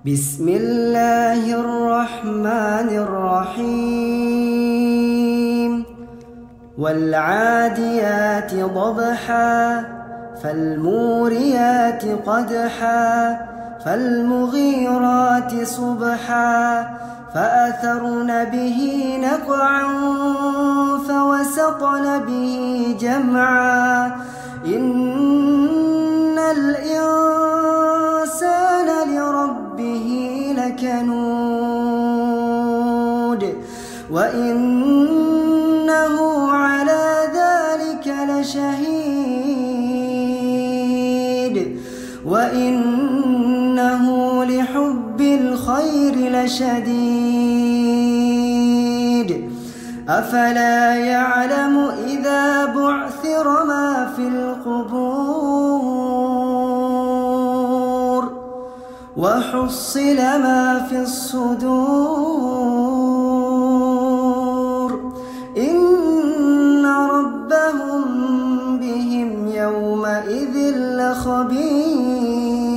بسم الله الرحمن الرحيم والعاديات ضبحا فالموريات قدحا فالمغيرات صبحا فأثرن به نقعا فوسطن به جمعا إن الإنسان لربه لكنود وإنه على ذلك لشهيد وإنه لحب الخير لشديد أفلا يعلم إذا بعثر ما في القبور وحصل ما في الصدور إن ربهم بهم يومئذ لخبير.